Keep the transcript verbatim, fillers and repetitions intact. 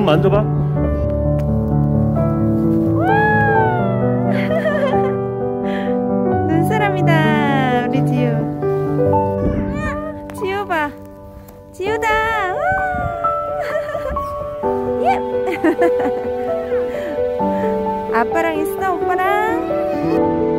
만져봐. 눈사람이다 우리 지우. 지우 봐. 지우다. 예. 아빠랑 있어 오빠랑.